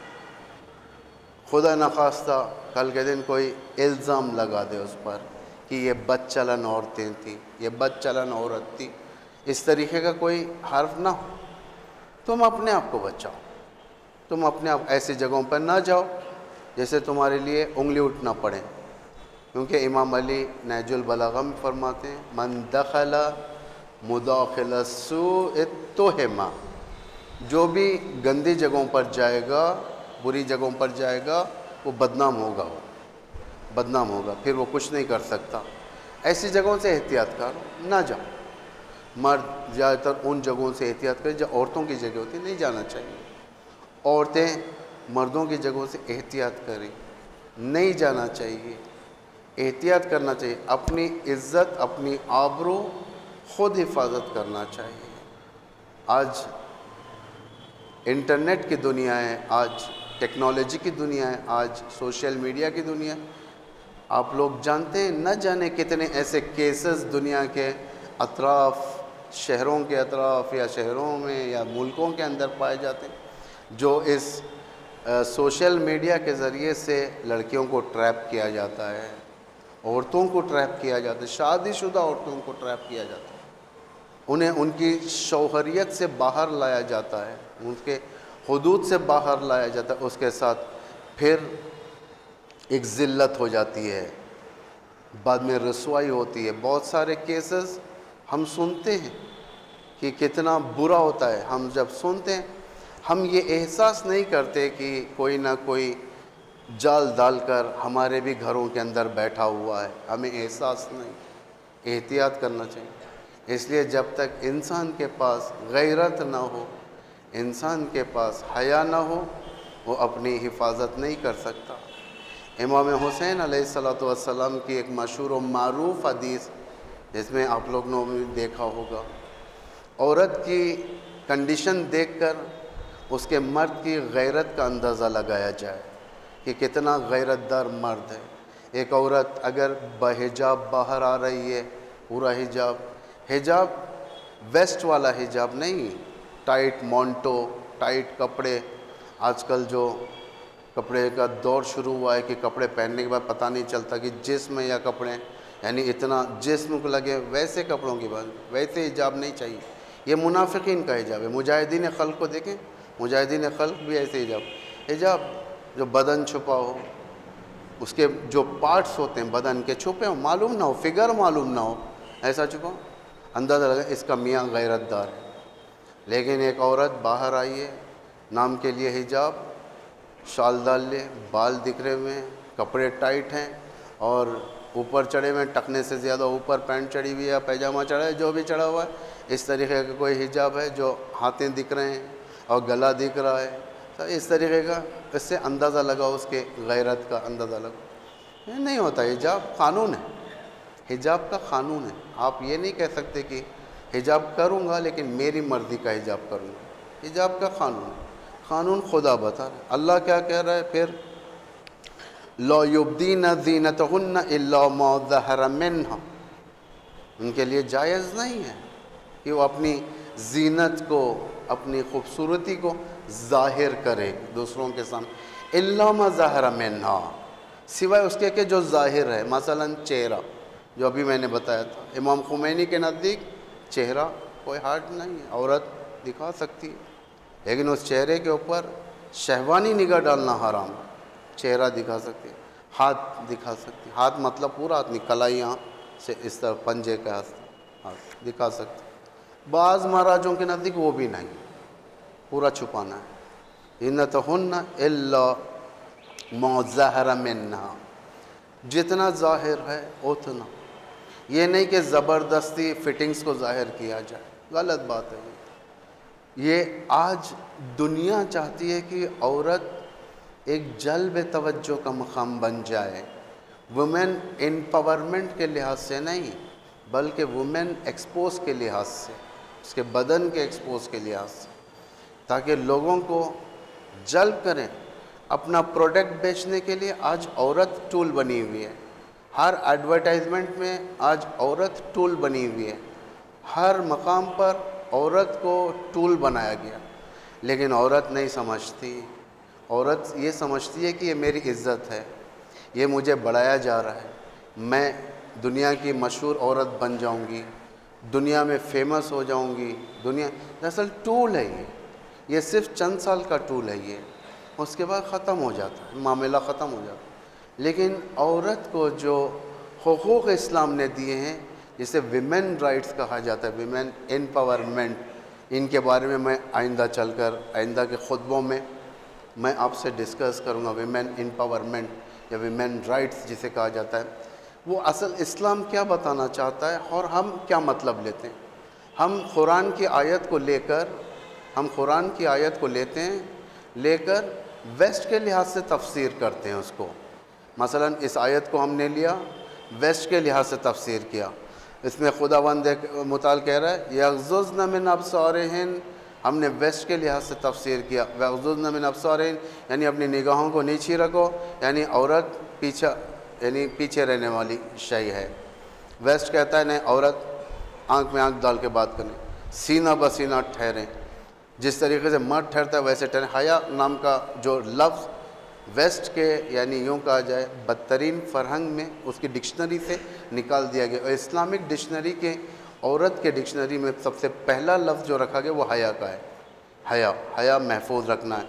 خدا نخواستہ کل کے دن کوئی الزام لگا دے اس پر کہ یہ بد چلن عورتیں تھیں، یہ بد چلن عورت تھی، اس طریقے کا کوئی حرف نہ ہو۔ تم اپنے آپ کو بچاؤ، تم اپنے آپ ایسی جگہوں پر نہ جاؤ جیسے تمہارے لیے انگلی اٹھنا پڑے، کیونکہ امام علی نہج البلاغہ میں فرماتے ہیں من دخل مداخل السوء اتهم، جو بھی گندی جگہوں پر جائے گا، بری جگہوں پر جائے گا، وہ بدنام ہوگا، بدنام ہوگا، پھر وہ کچھ نہیں کر سکتا۔ ایسی جگہوں سے احتیاط کرو، نہ جاؤ۔ مرد زیادہ تر ان جگہوں سے احتیاط کریں جو عورتوں کی جگہ ہوتی ہے، نہیں جانا چاہیے۔ عورتیں مردوں کی جگہوں سے احتیاط کریں، نہیں جانا چاہیے، احتیاط کرنا چاہیے۔ اپنی عزت، اپنی آبرو خود حفاظت کرنا چاہیے۔ آج انٹرنیٹ کی دنیا ہے، آج ٹیکنالوجی کی دنیا ہے، آج سوشل میڈیا کی دنیا ہے۔ آپ لوگ جانتے ہیں نہ جانے کتنے ایسے کیسز دنیا کے اطراف، شہروں کے اطراف یا شہروں میں یا ملکوں کے اندر پائے جاتے ہیں، جو اس سوشل میڈیا کے ذریعے سے لڑکیوں کو ٹریپ کیا جاتا ہے، عورتوں کو ٹریپ کیا جاتا ہے، شادی شدہ عورتوں کو ٹریپ کیا جاتا ہے، انہیں ان کی شوہریت سے باہر لایا جاتا ہے، ان کے حدود سے باہر لایا جاتا ہے، اس کے ساتھ پھر ایک ذلت ہو جاتی ہے، بعد میں رسوائی ہوتی ہے۔ بہت سارے کیسز ہم سنتے ہیں کہ کتنا برا ہوتا ہے۔ ہم جب سنتے ہیں ہم یہ احساس نہیں کرتے کہ کوئی نہ کوئی جال ڈال کر ہمارے بھی گھروں کے اندر بیٹھا ہوا ہے، ہمیں احساس نہیں۔ احتیاط کرنا چاہیے۔ اس لیے جب تک انسان کے پاس غیرت نہ ہو، انسان کے پاس حیا نہ ہو، وہ اپنی حفاظت نہیں کر سکتا۔ امام حسین علیہ السلام کی ایک مشہور و معروف حدیث، جس میں آپ لوگ نے بھی دیکھا ہوگا، عورت کی کنڈیشن دیکھ کر اس کے مرد کی غیرت کا اندازہ لگایا جائے کہ کتنا غیرت دار مرد ہے۔ ایک عورت اگر بحجاب باہر آ رہی ہے، پورا حجاب، حجاب ویسٹ والا حجاب نہیں، ٹائٹ مونٹو، ٹائٹ کپڑے۔ آج کل جو کپڑے کا دور شروع ہوا ہے کہ کپڑے پہننے کے بعد پتہ نہیں چلتا کہ جسم یا کپڑے، یعنی اتنا جسم کو لگے، ویسے کپڑوں کی بات، ویسے حجاب نہیں چاہیے۔ یہ منافقین کا حجاب ہے۔ مجاہدین خلق کو دیکھیں، مجاہدین خلق بھی ایسے حجاب جو بدن چھپا ہو، اس کے جو پارٹس ہوتے ہیں بدن کے چھپے ہوں، معلوم نہ ہو، فگر معلوم نہ ہو، ایسا چھپا، اندازہ لگا اس کا میاں غیرت دار ہے۔ لیکن ایک عورت باہر آئی ہے، نام کے لیے حجاب، شال ڈال لے، بال دکھ رہے ہوئے ہیں، کپڑے ٹائٹ ہیں اور اوپر چڑھے ہوئے ہیں، ٹکنے سے زیادہ اوپر پینٹ چڑھی ہوئی ہے، پیجامہ چڑھا ہے، جو بھی چڑھا ہوا ہے، اس طریقے کا کوئی حجاب ہے جو ہاتھیں دکھ رہے ہیں اور گلا دکھ رہا ہے، تو اس طریقے کا، اس سے اندازہ لگاؤ، اس کے غیرت کا اندازہ لگاؤ۔ یہ نہیں ہوتا، حجاب قانون ہے، حجاب کا قانون ہے۔ آپ یہ نہیں کہہ سکتے کہ حجاب کروں گا لیکن میری مرضی کا حجاب کروں گا۔ حجاب کا قانون ہے، قانون خدا بتا رہا ہے۔ اللہ کیا کہہ رہا ہے پھر؟ لا یبدین زینتہن الا ما ظہر منہا، ان کے لیے جائز نہیں ہے کہ وہ اپنی زینت کو، اپنی خوبصورتی کو ظاہر کرے دوسروں کے سامنے، الا ما ظہر منہا، سوائے اس کے کہ جو ظاہر ہے، مثلا چہرہ، جو ابھی میں نے بتایا تھا۔ امام خمینی کے نزدیک چہرہ کوئی حرج نہیں ہے، عورت دکھا سکتی ہے، لیکن اس چہرے کے اوپر شہوانی نگاہ ڈالنا حرام۔ چہرہ دکھا سکتی ہے، ہاتھ دکھا سکتی ہے، ہاتھ مطلب پورا آدمی، کلائیاں سے اس طرح پنجے کا ہاتھ دکھا سکتی ہے۔ بعض مہاراجوں کے نزدیک وہ بھی نہیں، پورا چھپانا ہے۔ زینتہن الا ما ظہر منہا، جتنا ظاہر ہے اتنا، یہ نہیں کہ زبردستی فٹنگز کو ظاہر کیا جائے، غلط بات ہے یہ۔ آج دنیا چاہتی ہے کہ عورت ایک جلب توجہ کا مقام بن جائے، وومن امپاورمنٹ کے لحاظ سے نہیں بلکہ وومن ایکسپوز کے لحاظ سے، اس کے بدن کے ایکسپوز کے لحاظ سے، تاکہ لوگوں کو جلب کریں اپنا پروڈکٹ بیچنے کے لیے۔ آج عورت ٹول بنی ہوئی ہے، ہر ایڈورٹائزمنٹ میں آج عورت ٹول بنی ہوئی ہے، ہر مقام پر عورت کو ٹول بنایا گیا، لیکن عورت نہیں سمجھتی۔ عورت یہ سمجھتی ہے کہ یہ میری عزت ہے، یہ مجھے بڑھایا جا رہا ہے، میں دنیا کی مشہور عورت بن جاؤں گی، دنیا میں فیمس ہو جاؤں گی۔ دراصل ٹول ہے یہ صرف چند سال کا ٹول ہے، یہ اس کے بعد ختم ہو جاتا ہے، معاملہ ختم ہو جاتا ہے۔ لیکن عورت کو جو حقوق اسلام نے دیے ہیں، جسے ویمن رائٹس کہا جاتا ہے، ویمن امپاورمنٹ، ان کے بارے میں آئندہ چل کر آئندہ کے خطبوں میں آپ سے ڈسکس کروں گا۔ ویمن امپاورمنٹ یا ویمن رائٹس جسے کہا جاتا ہے، وہ اصل اسلام کیا بتانا چاہتا ہے اور ہم کیا مطلب لیتے ہیں۔ ہم قرآن کی آیت کو لیتے ہیں، لے کر ویسٹ کے لحاظ سے تفسیر کرتے ہیں اس کو۔ مثلا اس آیت کو ہم نے لیا، ویسٹ کے لحاظ سے تفسیر کیا۔ اس میں خداوند متعال کہہ رہا ہے یغضضن من ابصارہن، ہم نے ویسٹ کے لحاظ سے تفسیر کیا، یغضضن من ابصارہن یعنی اپنی نگاہوں کو نیچی رکھو، یعنی عورت پیچھے رہنے والی شے ہے۔ ویسٹ کہتا ہے نہیں، عورت آنکھ میں آنکھ ڈال کے بات کریں، سینہ بسینہ ٹھہریں، جس طریقے سے مرد ٹھہرتا ہے ویسے ٹھہریں۔ حیا نام کا جو لفظ ویسٹ کے یعنی یوں کہا جائے بدترین فرہنگ میں اس کی ڈکشنری سے نکال دیا گیا، اور اسلامک ڈکشنری کے عورت کے ڈکشنری میں سب سے پہلا لفظ جو رکھا گیا وہ حیا کا ہے۔ حیا محفوظ رکھنا ہے۔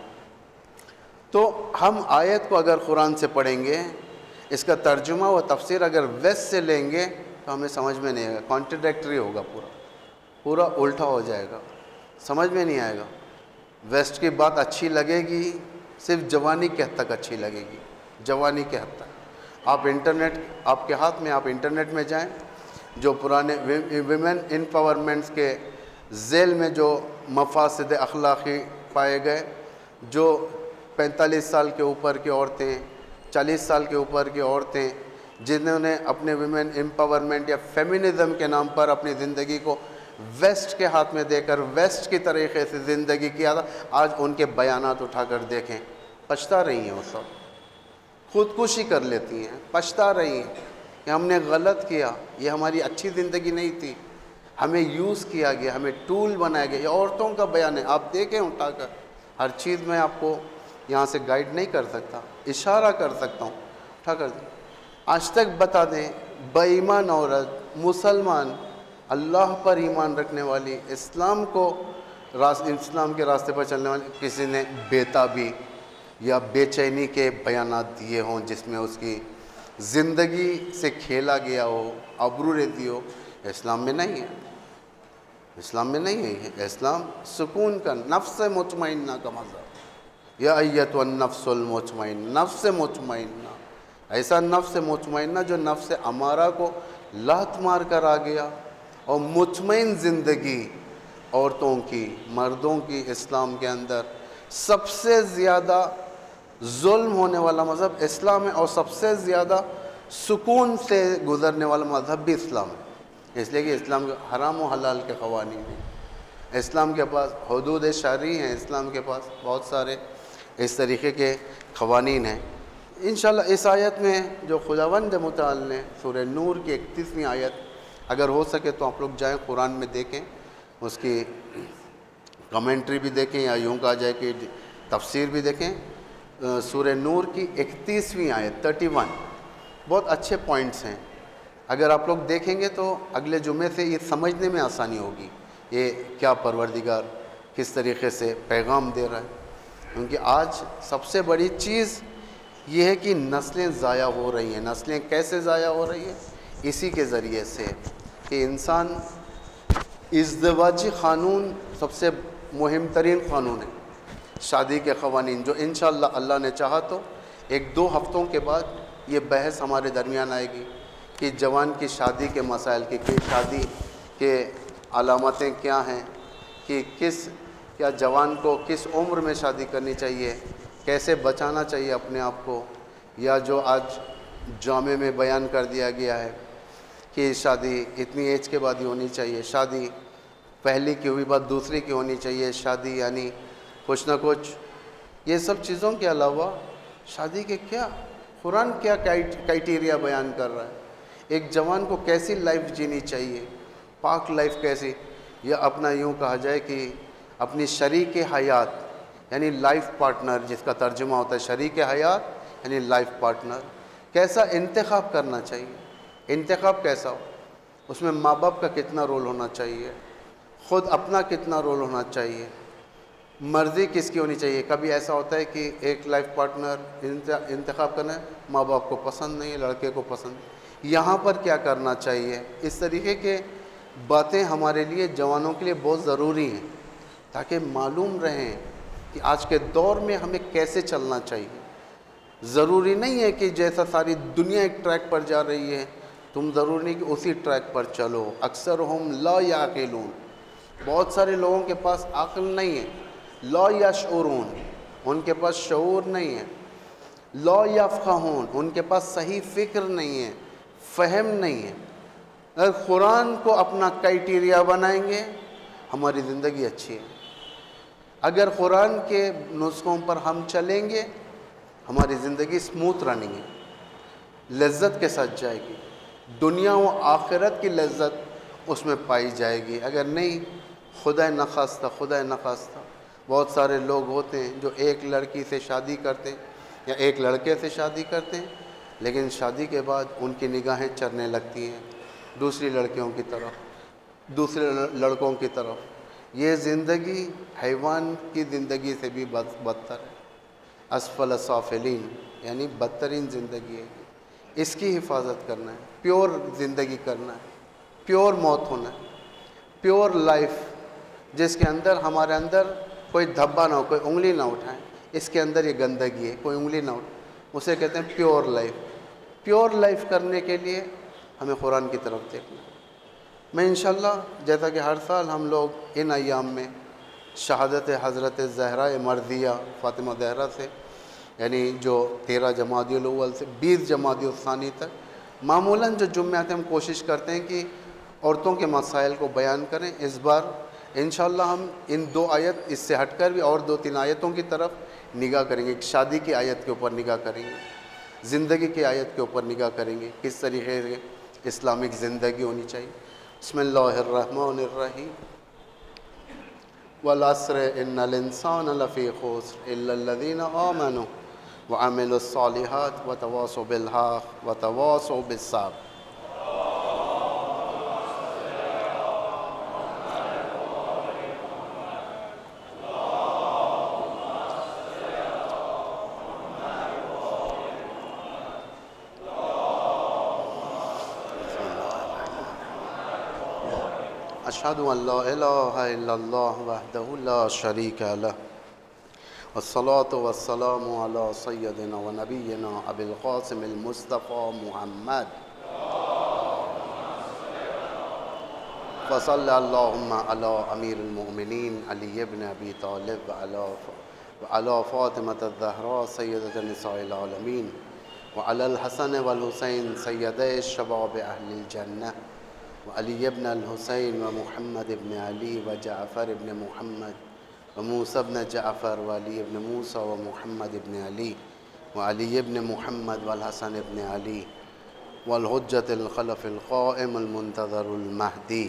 تو ہم آیت کو اگر قرآن سے پڑھیں گے، اس کا ترجمہ و تفسیر اگر ویسٹ سے لیں گے تو ہمیں سمجھ میں نہیں آئے گا، کانٹرڈکٹری ہوگا، پورا الٹا ہو جائے گا، سمجھ میں نہیں آئے گا۔ ویسٹ کی بات اچھی لگے گی صرف جوانی کے حد تک اچھی لگے گی، جوانی کے حد تک۔ آپ کے ہاتھ میں، آپ انٹرنیٹ میں جائیں، جو پرانے ویمن امپاورمنٹس کے ذیل میں جو مفاسد اخلاقی پائے گئے، جو 45 سال کے اوپر کی عورتیں، 40 سال کے اوپر کی عورتیں جنہوں نے اپنے ویمن امپاورمنٹ یا فیمنزم کے نام پر اپنی زندگی کو ویسٹ کے ہاتھ میں دے کر ویسٹ کی طریقے سے زندگی کیا تھا، آج ان کے بیانات اٹھا کر دیکھیں، پچھتا رہی ہیں، وہ سب خودکشی کر لیتی ہیں، پچھتا رہی ہیں کہ ہم نے غلط کیا، یہ ہماری اچھی زندگی نہیں تھی، ہمیں یوز کیا گیا، ہمیں ٹول بنایا گیا۔ یہ عورتوں کا بیان ہے، آپ دیکھیں اٹھا کر، ہر چیز میں آپ کو یہاں سے گائیڈ نہیں کر سکتا، اشارہ کر سکتا ہوں، اٹھا کر دیں۔ آج تک بتا دیں، بے ایمان عورت، مسلمان، اللہ پر ایمان رکھنے والی، اسلام کے راستے پر چلنے والی، کسی نے بےتابی یا بے چینی کے بیانات دیے ہوں جس میں اس کی زندگی سے کھیلا گیا ہو، آبرو ریزی ہو، اسلام میں نہیں ہے، اسلام میں نہیں ہے۔ اسلام سکون کا، نفس مطمئنہ کا مذہب، یا ایتھا النفس المطمئنہ، نفس مطمئنہ، ایسا نفس مطمئنہ جو نفس امارہ کو لات مار کر آ گیا، اور مطمئن زندگی عورتوں کی، مردوں کی۔ اسلام کے اندر سب سے زیادہ ظلم ہونے والا مذہب اسلام ہے، اور سب سے زیادہ سکون سے گزرنے والا مذہب بھی اسلام ہے، اس لیے کہ اسلام کے حرام و حلال کے قوانین ہیں، اسلام کے پاس حدود شرعی ہیں، اسلام کے پاس بہت سارے اس طریقے کے قوانین ہیں۔ انشاءاللہ اس آیت میں جو خداوند متعال نے سورہ نور کی 31ویں آیت، اگر ہو سکے تو آپ لوگ جائیں قرآن میں دیکھیں، اس کی کمنٹری بھی دیکھیں، یا یوں کہا جائے کہ تفسیر بھی دیکھیں۔ سورہ نور کی 31ویں آیت 31 بہت اچھے پوائنٹس ہیں، اگر آپ لوگ دیکھیں گے تو اگلے جمعے سے یہ سمجھنے میں آسانی ہوگی، یہ کیا پروردگار کس طریقے سے پیغام دے رہا ہے۔ کیونکہ آج سب سے بڑی چیز یہ ہے کہ نسلیں ضائع ہو رہی ہیں۔ نسلیں کیسے ضائع ہو رہی ہیں؟ اسی کے ذریعے سے کہ انسان، ازدواجی قانون سب سے مہم ترین قانون ہے، شادی کے قوانین، جو انشاءاللہ اللہ نے چاہا تو 1-2 ہفتوں کے بعد یہ بحث ہمارے درمیان آئے گی کہ جوان کی شادی کے مسائل کی، کہ شادی کے علامتیں کیا ہیں، کہ کیا جوان کو کس عمر میں شادی کرنی چاہیے، کیسے بچانا چاہیے اپنے آپ کو، یا جو آج جامع میں بیان کر دیا گیا ہے کہ شادی اتنی ایج کے بعد ہی ہونی چاہیے، شادی پہلی کی ہوئی بات دوسری کی ہونی چاہیے، شادی یعنی کچھ نہ کچھ، یہ سب چیزوں کے علاوہ شادی کے کیا قرآن کیا کرائٹیریا بیان کر رہا ہے، ایک جوان کو کیسی لائف جینی چاہیے، پاک لائف کیسی، یا اپنا یوں کہا جائے کہ اپنی شریک حیات یعنی لائف پارٹنر، جس کا ترجمہ ہوتا ہے شریک حیات یعنی لائف پارٹنر، کیسا انتخاب کرنا چاہیے، انتخاب کیسا ہو، اس میں ماں باپ کا کتنا رول ہونا چاہیے، خود اپنا کتنا رول ہونا چاہیے، مرضی کس کی ہونی چاہیے۔ کبھی ایسا ہوتا ہے کہ ایک لائف پارٹنر انتخاب کرنا ہے، ماں باپ کو پسند نہیں ہے، لڑکے کو پسند، یہاں پر کیا کرنا چاہیے، اس طریقے کے باتیں ہمارے لیے جوانوں کے لیے بہت ضروری ہیں تاکہ معلوم رہیں کہ آج کے دور میں ہمیں کیسے چلنا چاہیے۔ ضروری نہیں ہے کہ جیسا ساری دنیا ایک ٹریک پر جا رہی ہے تم ضروری نہیں کہ اسی ٹریک پر چلو، اکثر ہم لا یعقلون، بہت سارے لوگوں کے پاس عقل نہیں ہے، لا یشعرون، ان کے پاس شعور نہیں ہے، لا یفقہون، ان کے پاس صحیح فکر نہیں ہے، فہم نہیں ہے۔ اگر قرآن کو اپنا کرائٹیریا بنائیں گے ہماری زندگی اچھی ہے، اگر قرآن کے نسخوں پر ہم چلیں گے ہماری زندگی سموتھ رننگ ہے، لذت کے ساتھ جائے گی، دنیا و آخرت کی لذت اس میں پائی جائے گی۔ اگر نہیں، خدا نخواستہ بہت سارے لوگ ہوتے ہیں جو ایک لڑکی سے شادی کرتے ہیں یا ایک لڑکے سے شادی کرتے ہیں، لیکن شادی کے بعد ان کی نگاہیں چرنے لگتی ہیں دوسری لڑکیوں کی طرف، دوسرے لڑکوں کی طرف۔ یہ زندگی حیوان کی زندگی سے بھی بدتر ہے، اسفل سافلین، یعنی بدترین زندگی ہے۔ اس کی حفاظت کرنا ہے، پیور زندگی کرنا ہے، پیور موت ہونا ہے، پیور لائف، جس کے اندر ہمارے اندر کوئی دھبا نہ ہو، کوئی انگلی نہ اٹھائیں، اس کے اندر یہ گندگی ہے، کوئی انگلی نہ اٹھائیں، اسے کہتے ہیں پیور لائف۔ پیور لائف کرنے کے لیے ہمیں قرآن کی طرف دیکھنا ہے۔ میں انشاءاللہ جیسا کہ ہر سال ہم لوگ ان ایام میں شہادت حضرت زہرا مرضیہ فاطمہ زہرا سے، یعنی جو 13 جمادی الاول سے 20 جمادی الثانی تک معمولاً جو جمعے آتے ہیں، ہم کوشش کرتے ہیں کہ عورتوں کے مسائل کو بیان کریں۔ اس بار انشاءاللہ ہم ان 2 آیت اس سے ہٹ کر بھی اور 2-3 آیتوں کی طرف نگاہ کریں گے۔ ایک شادی کی آیت کے اوپر نگاہ کریں گے، زندگی کی آیت کے اوپر نگاہ کریں گے، کس طریقے سے اسلامک زندگی ہونی چاہیے۔ بسم اللہ الرحمن الرحیم، والعصر ان الانسان لفی خسر الا الذین آمنوا وعملوا الصالحات وتواصوا بالحق وتواصوا بالصبر۔ اشہد ان لا الہ الا اللہ وحدہ لا شریک لہ والصلاة والسلام علی سیدنا و نبینا ابی القاسم المصطفى محمد فصل اللہم علی امیر المؤمنین علی ابن ابی طالب وعلی فاطمة الزہراء سیدۃ نساء العالمین وعلی الحسن والحسین سیدی الشباب اہل الجنہ وعلی ابن الحسین ومحمد ابن علی وجعفر ابن محمد وموسى ابن جعفر وعلی ابن موسى ومحمد ابن علی وعلی ابن محمد والحسن ابن علی والحجة الخلف القائم المنتظر المہدی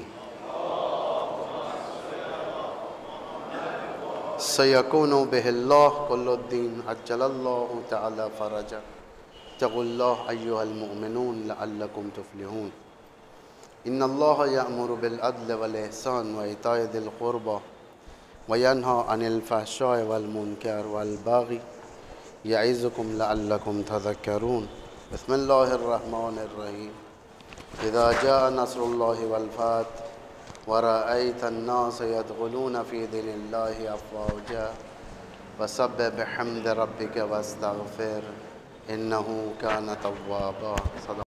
سیکون بہ اللہ کل الدین عجل اللہ تعالی فرجہ اتقوا اللہ ایہا المؤمنون لعلکم تفلحون ان اللہ یأمر بالعدل والإحسان وإیتاء ذی القربى وینہی عن الفحشاء والمنکر والبغی یعظکم لعلکم تذکرون۔ بسم اللہ الرحمن الرحیم، اذا جاء نصر اللہ والفتح ورأیت الناس يدخلون فی دین اللہ افواجا فسبح بحمد ربک واستغفر انہ کان توابا۔